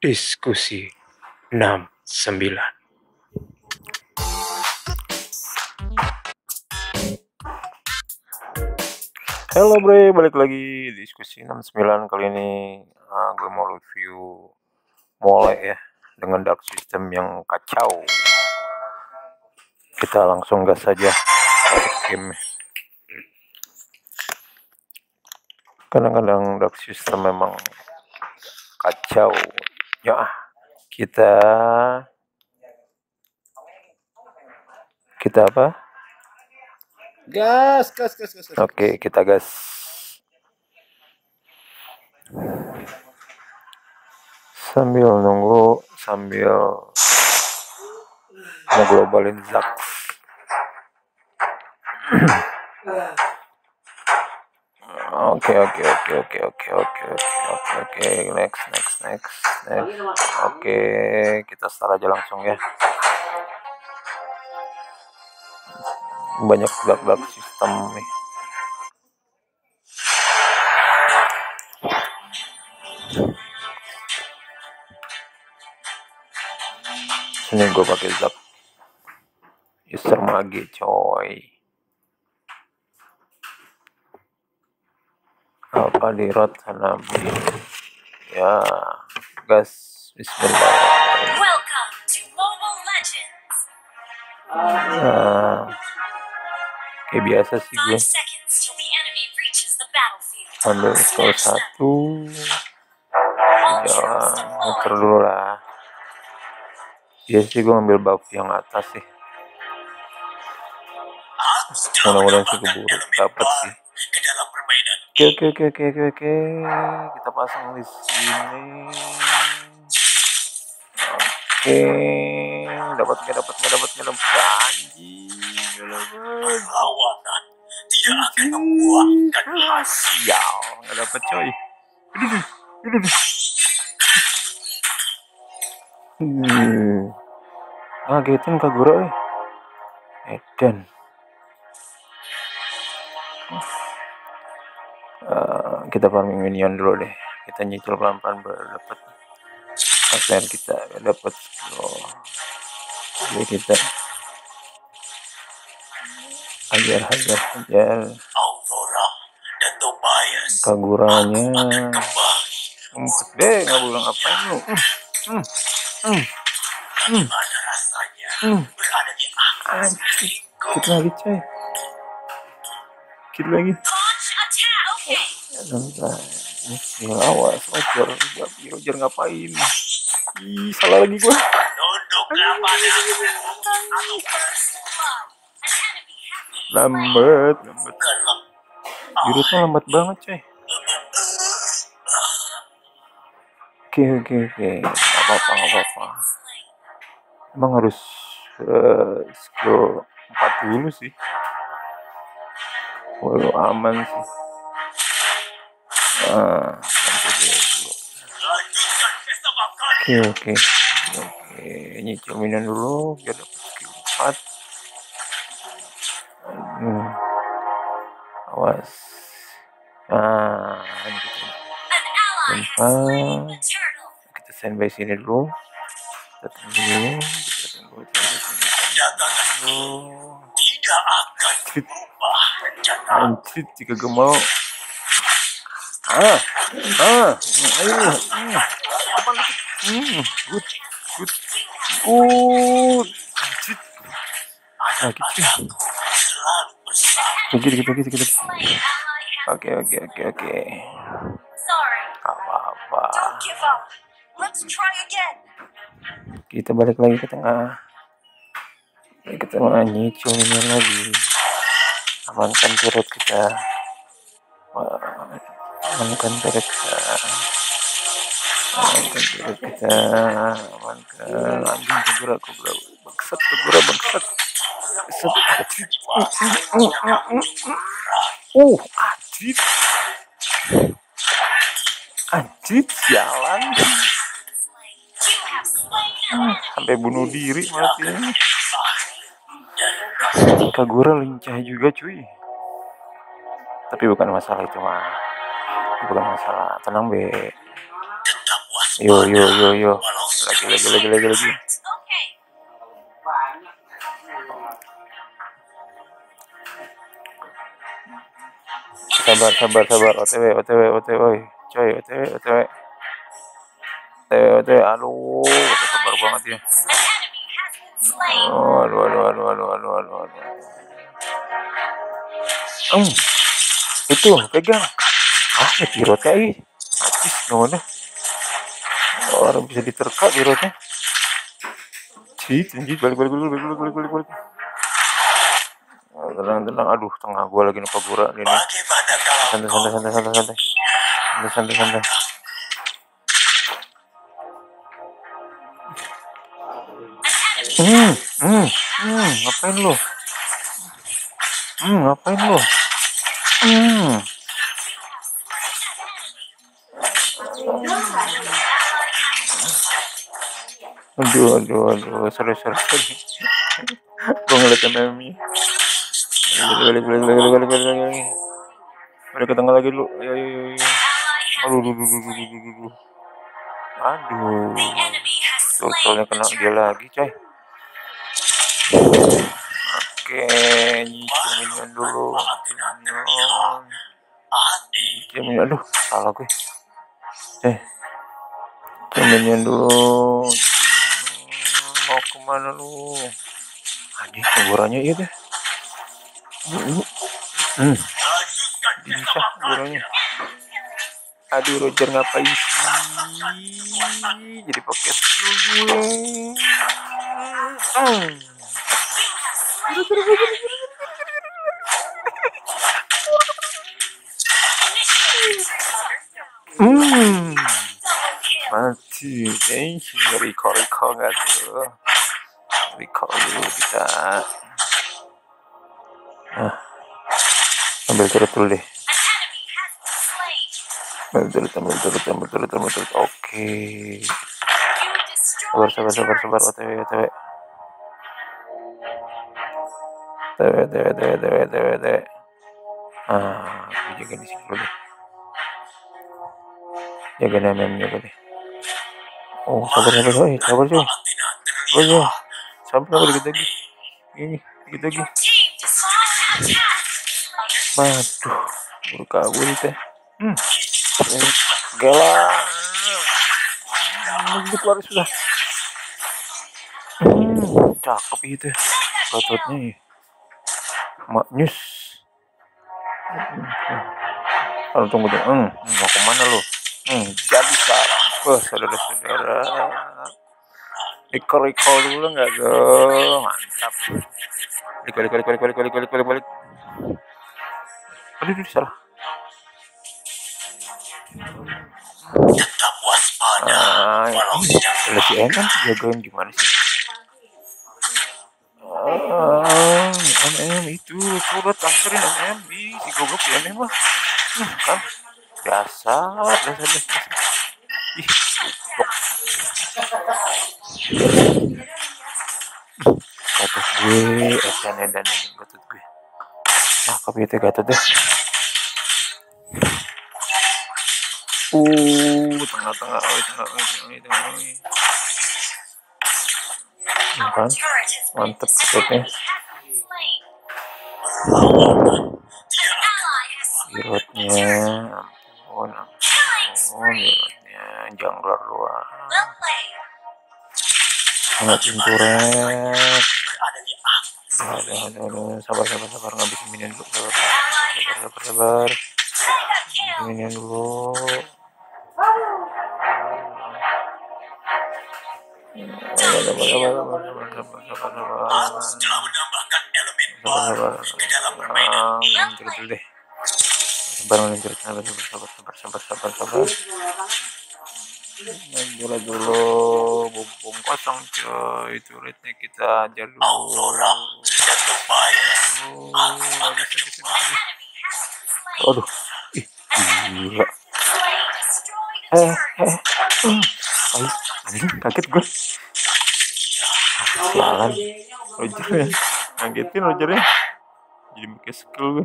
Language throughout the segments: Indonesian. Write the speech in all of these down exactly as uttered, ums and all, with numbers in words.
Diskusi enam sembilan. Halo bre, balik lagi diskusi enam sembilan. Kali ini uh, gue mau review Mole ya, dengan dark system yang kacau. Kita langsung gas saja masuk game. Kadang-kadang dark system memang kacau. Ya, kita kita apa? Gas, gas, gas, gas. gas. Oke, kita gas. Sambil nunggu, sambil ngeglobalin Zax. Oke, oke, oke, oke, oke, oke, oke, oke, oke, next, next, next, next. Oke, kita start aja langsung ya. Banyak bug-bug sistem nih. Sini gue pakai Zax. User mage coy. Apa di rot Hanabi. Ya, gas. Bismillah. Welcome to Mobile Legends. Nah, kayak biasa sih gue Five seconds till the enemy reaches the battlefield. ambil skor satu. Jangan muter dulu lah. Ya sih gue ngambil buff yang atas sih. Mudah-mudahan sih keburu dapat sih. Oke oke oke oke oke oke. Kita pasang di sini. Oke, dapat nggak dapat nggak dapat nggak dapat anjing. Perlawanan tidak akan membuahkan hasil. Sial, nggak dapat coy. Hmm. Ngagetin Kagura eh. Edan. Uh, kita farming minion dulu deh. Kita nyicil pelan-pelan baru dapat. Akhirnya kita dapat skill. Jadi kita ajar hajar hajar. Aurora dan Tobias Kaguranya kembali. umpet deh, nggak bilang ngapain lu. Hmm. Hmm. Hmm. Bagaimana rasanya Hmm. berada di atas Anjir. Kita lagi coy. Kita lagi. launch attack. Okay. Bentar. Ini awas, Roger. Roger ngapain? Ih, salah lagi gua. Tunduklah padaku atau first blood. An enemy has Lambat, lambat. gelap. Virusnya lambat banget coy. Oke, oke, oke. Gak apa-apa, gak apa-apa. Emang harus uh, skill empat puluh sih. Waduh, aman sih. Ah, oke, oke. Oke, nyicil minion dulu biar dapat skill empat. Hmm. Awas. Ah, ini kita. Empat. Kita standby sini dulu. Kita tunggu dulu. Kita tunggu, tunggu, tunggu, tunggu. Tidak akan berubah rencana. Anjir, jika gue mau. Ah, ah, ayo, hmm, apa lagi? Hmm, good, good, good. Anjir, nah gitu. Selalu bersama. Gitu, gitu, gitu, gitu. Oke, oke, oke, oke. Sorry. Apa-apa. Don't give up. Let's try again. Kita balik lagi ke tengah. Ke tengah, nyicil ini lagi. Amankan turret kita. Amankan turret kita. Amankan turret kita. Amankan. Anjing kegura, kegura. Bangsat, kegura, bangsat. Bangsat, anjir. Uh, anjir. Anjir, sialan. Sampai bunuh diri mati. Kagura lincah juga cuy. Tapi bukan masalah itu mah. Bukan masalah. Tenang be. Tetap Yo yo yo yo. Lagi lagi lagi lagi lagi. Okay. Sabar sabar sabar. O T W O T W O T W. Coy O T W O T W. O T W O T W. Aduh, udah sabar banget ya. An enemy has been slain. Oh, aduh aduh aduh aduh aduh aduh aduh. Hmm, itu pegang. Ah, ya pirotnya ih. Habis gimana? Orang bisa diterka pirotnya. Cih, tinggi balik balik balik balik balik balik balik. Oh, tenang tenang. Aduh, tengah gua lagi nuka gura ini. Santai santai santai santai santai. Santai santai santai. Hmm, hmm, hmm, ngapain lu? Hmm, ngapain lu? Hmm. Aduh, aduh, aduh, sorry, sorry, sorry. Gua ngeliat M M-nya. Balik, balik, balik, balik, balik, balik, balik, balik. Balik ke tengah lagi dulu. Ayo, ayo, ayo, ayo. Aduh, aduh, aduh, aduh, aduh, aduh, aduh. Aduh. Totalnya kena dia lagi, coy. Oke, nyicil minion dulu. Minion. Nyicil minion. Aduh, salah gue. Eh. Nyicil minion dulu. Mau kemana lu? Anjing, kuburannya iya deh. Hmm. Bisa kuburannya. Aduh, Roger ngapain sih? Jadi pakai skill gue. Hmm. Hmm. Mati, thank you. Recall, recall nggak tuh? Recall dulu kita. Nah, ambil turut dulu deh. Ambil turut, ambil turut, ambil turut, ambil turut. Oke. Sabar, sabar, sabar, sabar. O T W, O T W. O T W, O T W, O T W, O T W, O T W, O T W. Ah, gue jaga di sini dulu deh. Jaga namanya gue deh. Oh, sabar, sabar, sabar, sabar, sabar. Oh ya, sabar, sabar, dikit lagi. Ini, dikit lagi. Waduh, buru kabur teh. Hmm, gila. Ini keluar sudah. Hmm, cakep itu. Gatotnya ya. Maknyus. Kalau tunggu dong. Hmm, mau kemana lu? Hmm, jadi sekarang. Wah, saudara-saudara. Recall-recall dulu nggak tuh? Mantap. Balik, balik, balik, balik, balik, balik, balik, balik, balik. Aduh, aduh, salah. Tetap waspada. Ah, Walau ini sedang lebih enak sih jagain gimana sih? Ah, M M itu turut tamperin M M ih, si goblok si M M mah. Hmm, kan dasar, dasar, dasar. Ih, goblok. Gatot gue, edan edan edan gatot gue. Cakep itu gatot deh. Uh, tengah-tengah, oi, tengah, oi, tengah, oi, tengah, oi. Hmm, kan, mantep gatotnya. Birotnya, ampun, ampun, birotnya, janglar luar. Sangat pinturet. Aduh, aduh, aduh, sabar, sabar, sabar, ngabisin minion dulu, sabar, sabar, sabar, sabar, ngabisin minion dulu. Sabar, sabar, sabar, sabar, sabar, sabar, sabar, sabar, sabar, sabar, meluncur dulu deh. Sabar, meluncur, sabar, sabar, sabar, sabar, sabar, sabar, sabar. Meluncur dulu, bumbung kosong coy, turretnya kita aja dulu. Aduh, ih, gila. Eh, eh, eh, anjing, kaget gue. Sialan, Roger ya, ngagetin Rogernya. Jadi pakai skill gue.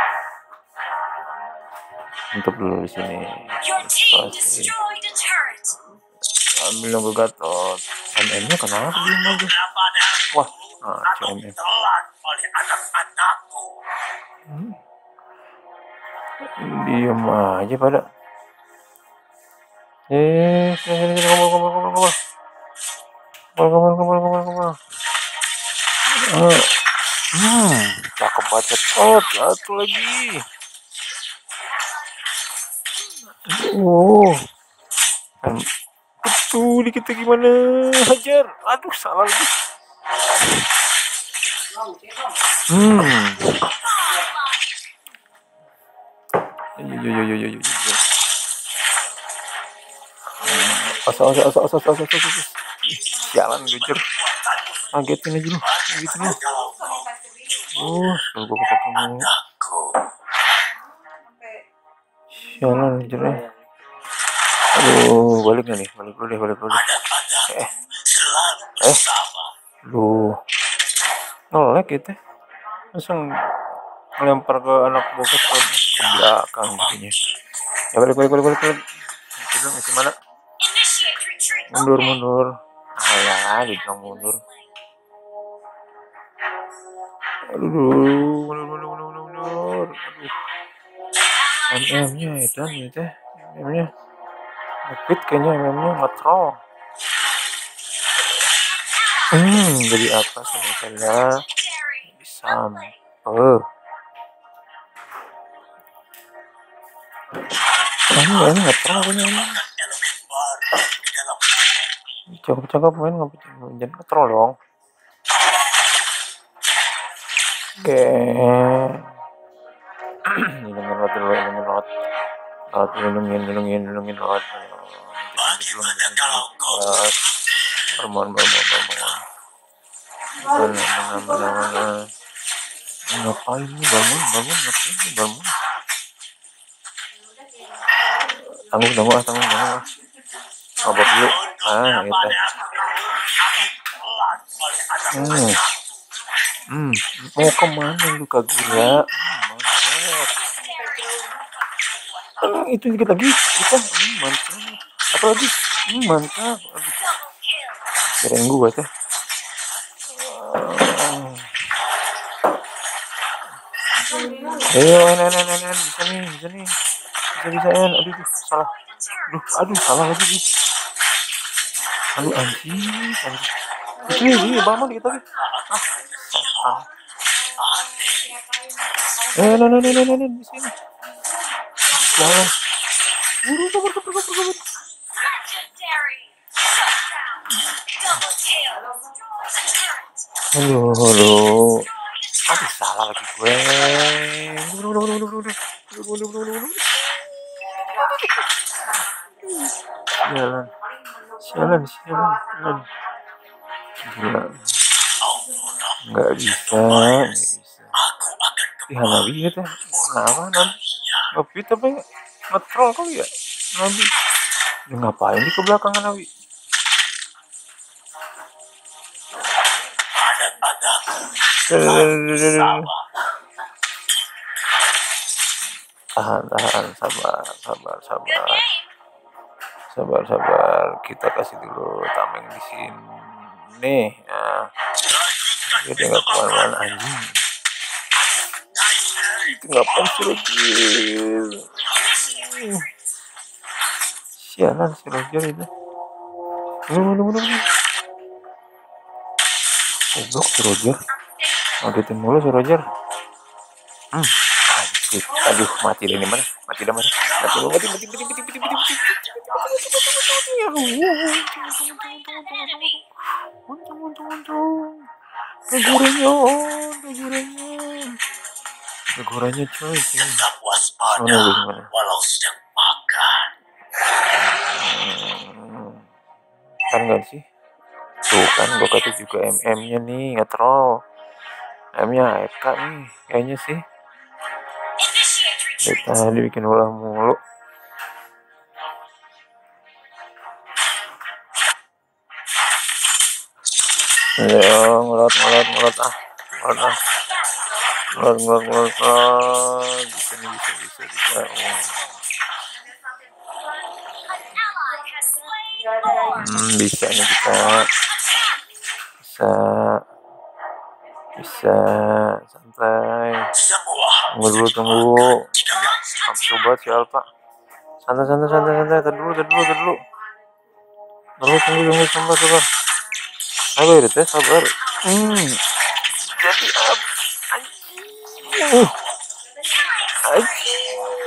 Untuk dulu di sini. Pasti. ambil nunggu Gatot. M M-nya kenapa diem aja? Wah, nah, C M M. Hmm. Diem aja pada. Eh, sini sini sini kumpul kumpul kumpul kumpul. Kumpul kumpul kumpul kumpul kumpul. Uh, hmm, cakep banget. Oh, satu lagi. Oh, kan betul kita gimana? Hajar. Aduh, salah lagi. Hmm. Yo yo yo yo yo yo. Asal asal asal asal asal asal asal. Jalan gujar. Kagetin aja lu. Kagetin lu. Oh, kalau gua kepake mulu. Jalan gujar ya. Aduh, balik gak nih? Balik dulu deh, balik dulu deh. Eh, eh, lu ngelek gitu. Langsung ngelempar ke anak gua ke, ke belakang jadinya. Ya balik balik balik balik balik. Masih dong, masih mana? Mundur mundur. Alah, dibilang mundur. Aduh, mundur mundur mundur mundur mundur. Aduh. M M-nya edan ya teh. M M-nya ngepit kayaknya, M M-nya ngetrol. Hmm, jadi apa sebenarnya? Sampai. Ini ya, ini ngetrol punya ini. Cakep-cakep main nggak jangan ngetrol dong. Oke. Lindungin lot dulu, lindungin lot. Lot, lindungin, lindungin, lindungin lot. Bermon, bermon, bermon. Mana, mana, mana, mana. Ngapain nih bangun, bangun, ngapain nih bangun. Tanggung, tanggung, ah, tanggung, tanggung, ah. Obat dulu. Ah, gitu. Hmm. Hmm, mau kemana lu Kagura? Hmm, mantap. Hmm, itu dikit lagi kita. Hmm, mantap. Apa lagi? Hmm, mantap. Aduh. Kirain gua teh. Ayo, en, en, en, en, en. Bisa nih, bisa nih. Bisa, bisa, en. Aduh, aduh, salah. Aduh, aduh, salah lagi. Nih. Aduh, anjing. Itu ini, bangun dikit lagi. Ah, setan. Eh, no, no, no, no, no, no, di sini. Jangan. Buru, kabur, kabur, kabur, kabur. Aduh, aduh. Aduh, salah lagi gue. Jalan. Sialan, sialan, sialan. Gila. Nggak bisa, nggak bisa. Ih, Hanabi gitu. Kenapa Hanabi? Ngebit apa ya? Ngetrol kali ya? Hanabi. Dia ngapain di ke belakang Hanabi? Tahan, tahan, sabar, sabar, sabar. Sabar, sabar. Kita kasih dulu tameng di sini. Nih, nah. Dia nggak kemana-mana anjing. Ngapain si Roger? Sialan si Roger itu. Mana, mana, mana, mana. Goblok si Roger. Ngagetin mulu si Roger. Hmm. Anjir. Aduh, mati deh ini mana? Mati dah mana? Mati, mati, mati, mati, mati, mati, mati, mati. Untung, untung, untung. Neguranya, oh, neguranya. Neguranya coy. Tetap waspada walau sedang makan. Hmm. Kan nggak sih? Tuh kan gue kata juga M M-nya nih ngetrol. M-nya A F K nih kayaknya sih. Dari tadi bikin ulah mulu. Ya ngelot ngelot ngelot ah ngelot ah ngelot ngelot ngelot ngelot bisa nih bisa bisa bisa. Oh. Hmm, bisa nih kita. Bisa. Bisa. Santai. Tunggu dulu, tunggu. Nafsu banget si Alpha. Santai, santai, santai, santai. Tadi dulu, tadi dulu, tadi dulu. Tunggu, tunggu, tunggu, sabar, sabar. Sabar, ya, sabar. Hmm. Jadi apa? Anjing. Anjing.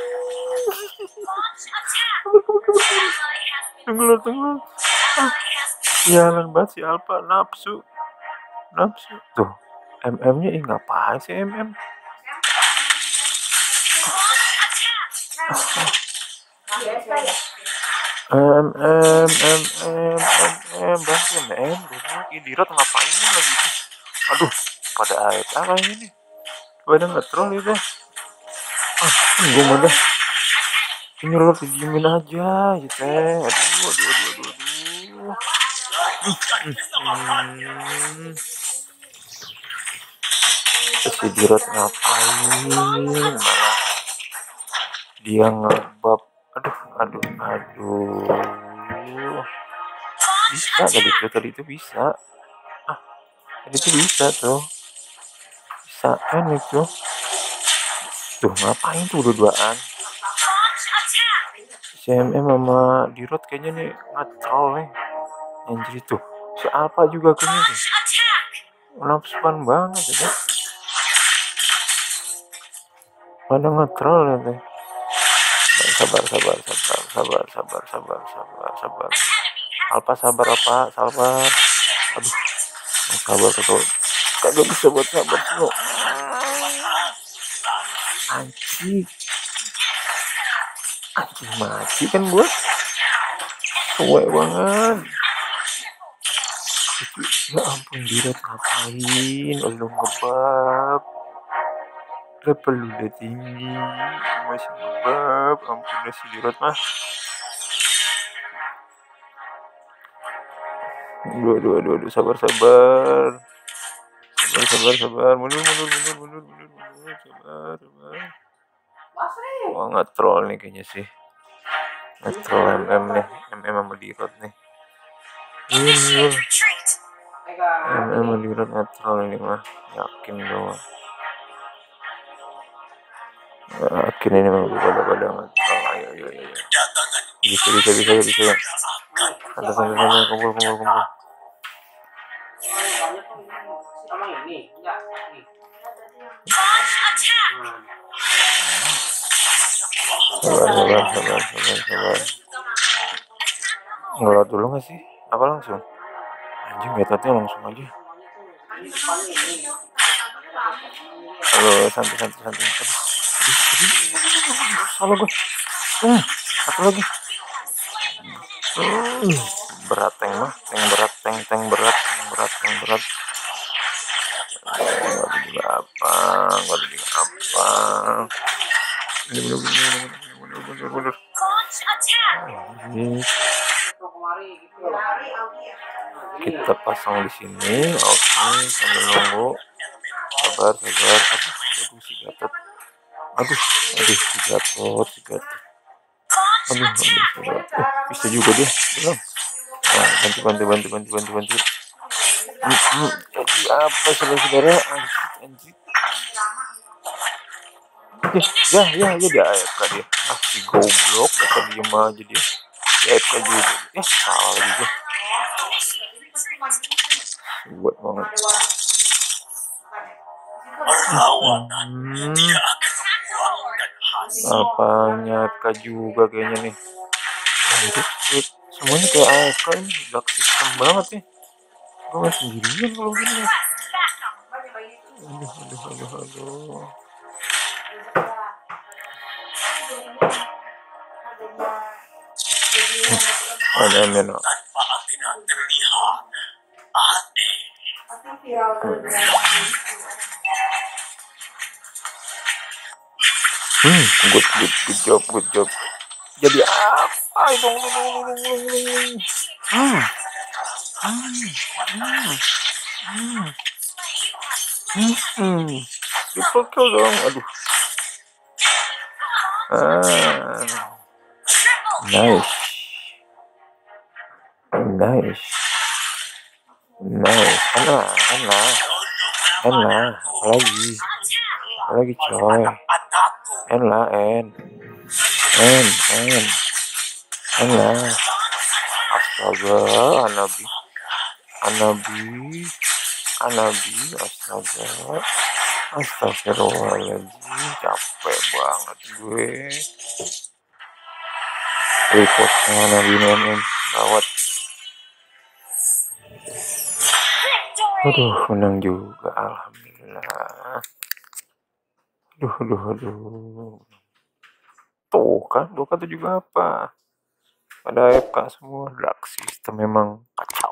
Tunggu, tunggu. Ah, sialan banget si Alpha, nafsu. Nafsu. Tuh. M M-nya ih ngapain sih M M? M M M M M M bantu M M ini dirot ngapain lagi itu? Aduh, pada air apa ini? Pada ngetrol itu. Ah, gue mana? Ini lo dijamin aja, gitu. Aduh, aduh, aduh, aduh, aduh. Hmm. Si dirot ngapain? Malah dia ngebab. Aduh, aduh, aduh. Bisa tadi tuh, tadi itu bisa. Ah, tadi itu bisa tuh. Bisa kan itu. Tuh, ngapain tuh dua-duaan? Si M M sama Dirot kayaknya nih nge-troll nih. Anjir tuh. Si Alpha juga kayaknya tuh. Nafsuan banget ya. Pada nge-troll ya teh. Sabar, sabar, sabar, sabar, sabar, sabar, sabar, sabar. Alpha sabar apa? Sabar. Aduh, sabar tuh. Kagak bisa buat sabar tuh. Anjir. Anjir mati kan gue. Suwe banget. Ya ampun Dirot ngapain? Lu ngebab. Level udah tinggi. Masih ngebab. Ampun si Dirot mah. Aduh, aduh, aduh, aduh, sabar, sabar. Sabar, sabar, sabar. Mundur, mundur, mundur, mundur, mundur, mundur. Sabar, sabar. Wah, nge-troll nih kayaknya sih. Nge-troll M M nih. M M sama Dirot nih. Ini mundur. M M sama Dirot nge-troll ini mah. Yakin dong. Yakin ini mah pada-pada nge-troll. Ayo, ayo, ayo. Bisa, bisa, bisa, bisa. Santai, santai, santai. Kumpul, kumpul, kumpul. Sabar, sabar, sabar, sabar, sabar. Ngelot dulu gak sih? Apa langsung? Anjing metodenya langsung aja. Halo, santai, santai, santai. Aduh, aduh, aduh. Salah gue. Hmm, satu lagi. Hmm, berat tank mah, tank berat, tank, tank berat, tank berat, tank berat. Nggak ada juga apa, nggak ada juga apa. Ini bener, bener, bener, bener, bener, bener. Ini kita pasang di sini, oke, sambil nunggu. Sabar, sabar. Aduh, aduh si Gatot. Aduh, aduh si Gatot, si Gatot. Aduh, aduh si Gatot. Eh, bisa juga dia, belum. Nah, bantu, bantu, bantu, bantu, bantu, bantu. Hmm, hmm. Jadi apa saudara-saudara? Anjir, anjir. Oke, ya, ya, ya dia A F K dia. Ah, si goblok, dasar diem aja dia. Si A F K juga. Ya, salah lagi gue. Buat banget. Hmm. Apanya A F K juga kayaknya nih. Anjir, semuanya kayak A F K ini. Dark system banget nih. Gue gak sendirian kalau gini. Aduh, aduh, aduh, aduh. Aneh, aneh, no. Hmm, good, good, good job, good job. Jadi apa itu? Hmm, hmm, hmm, hmm, hmm, hmm. Triple kill dong, aduh. Ah, nice. Nice. Nice. Enak, enak. Enak. Apalagi. Apalagi coy. Enak, en. En, en. Enak. Astaga, Anabi. Anabi. Anabi. Astaga. Astagfirullahaladzim. Capek banget gue. Reportnya Anabi men. Gawat. Aduh, menang juga. Alhamdulillah. Aduh, aduh, aduh. Tuh kan, tuh kan tuh juga apa? Pada A F K semua. Dark System memang kacau.